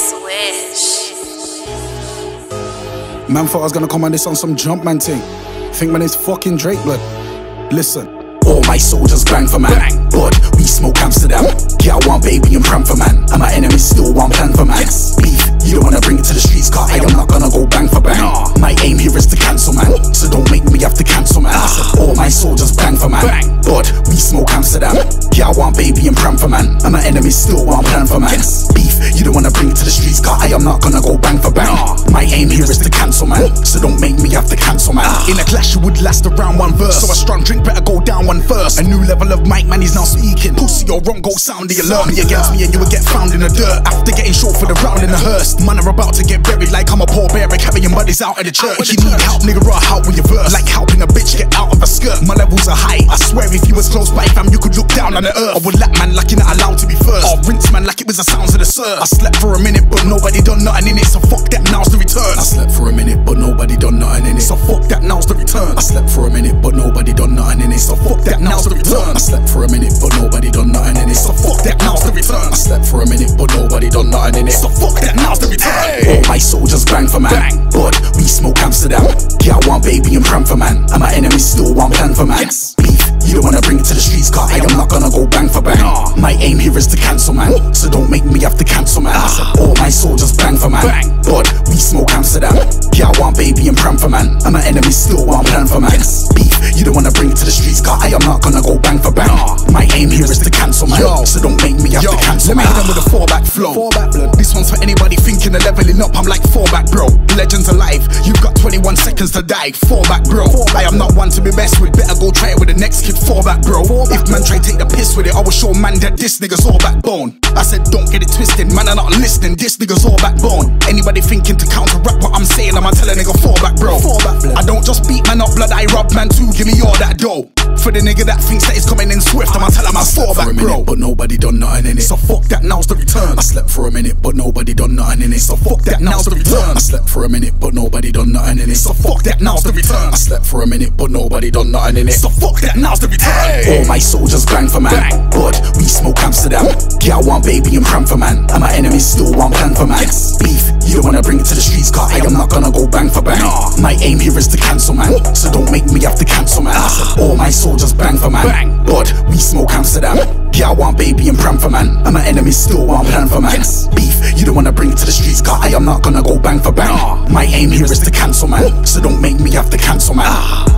Swish. Man thought I was gonna come on this on some jump man thing. Think man is fucking Drake, blood. Listen. All my soldiers bang for man. Bang. But we smoke Amsterdam. Yeah, I want baby and pram for man. And my enemies still want plan for man. Yes. Beef, you don't wanna bring it to the streets, car I am not gonna go bang for bang. Nah. My aim here is to cancel man. So don't make me have to cancel man. I said all my soldiers bang for man. Bang. But we smoke Amsterdam. Yeah, I want baby and pram for man. And my enemies still want plan for man. Yes. Beef, you don't wanna bring it to the streets, car I am not gonna go bang for bang. Nah. My aim here is to cancel man. So don't make me have to cancel man. In a clash you would last around one verse. So a strong drink better go down one first. A new level of mic man is now speaking. Pussy or wrong go sound the alert. Me against me and you will get found in the dirt. After getting short for the round in the hearse. Man are about to get buried like I'm a poor bear. Carrying buddies out of the church. If you need help nigga, raw help with your verse. Like helping a bitch get out of a skirt. My levels are high, I swear if you was close by fam you could look down on the earth. I would lap man like you're not allowed to be first. Or rinse man like it was the sounds of the surf. I slept for a minute but nobody done nothing in it. So fuck that, now's the return. I slept for a minute but nobody done nothing in it. So fuck that, now's the return. I slept for a minute but nobody done nothing in it. So fuck that, now's the return. I slept for a minute but nobody done nothing in it. So fuck that, now's the return. I slept for a minute but nobody done nothing in it. So fuck that, now's the return. All my soldiers bang for man. Bang. But we smoke Amsterdam. Yeah, I want baby and pram for man. And my enemies still want plan for man. Yes. Beef, you don't wanna bring it to the streets, car I am not gonna go bang for bang. Nah. My aim here is to cancel man. So don't make me have to cancel man. I said all my soldiers bang for man. Bang. But we smoke Amsterdam. Yeah, I want baby and pram for man. And my enemies still want plan for man. Yes. Beef, you don't wanna bring it to the streets, car I am not gonna go bang for bang. Nah. My aim here is to cancel man. So don't make me have to cancel man. Let me hit them with a 4-back flow. 4-back blood. This one's for anybody thinking of leveling up. I'm like 4-back bro. Legends alive. You've got 21 seconds to die. 4-back bro. I am not one to be messed with. Better go try it with the next kid. 4-back bro. If man try take the piss with it, I will show man that this nigga's all backbone. I said don't get it twisted, man are not listening. This nigga's all backbone. Anybody thinking to counteract what I'm saying, I'ma tell a nigga 4-back bro. 4-back blood. I don't just beat man up blood, I rob man too. Give me all that dough. For the nigga that thinks that he's coming in swift, I'ma tell him I'm 4-back bro. But nobody done nothing in it. So fuck that, now's the return. I slept for a minute but nobody done nothing in it. So fuck that, now's the return. I slept for a minute but nobody done nothing in it. So fuck that, now's the return. I slept for a minute but nobody done nothing in it. So fuck that, now's the return. All my soldiers bang for man. Bang. But we smoke Amsterdam. Yeah, I want baby and pram for man. And my enemies still want plan for man. Yes. Beef, you don't wanna bring it to the streets, car I am not gonna go bang for bang. Nah. My aim here is to cancel man. So don't make me have to cancel man. I said all my soldiers bang for man. Bang. But we smoke Amsterdam. Yeah, I want baby and pram for man. And my enemies still want plan for man. Yes. Beef, you don't wanna bring it to the streets, car I am not gonna go bang for bang. Nah. My aim here is to cancel man. So don't make me have to cancel man.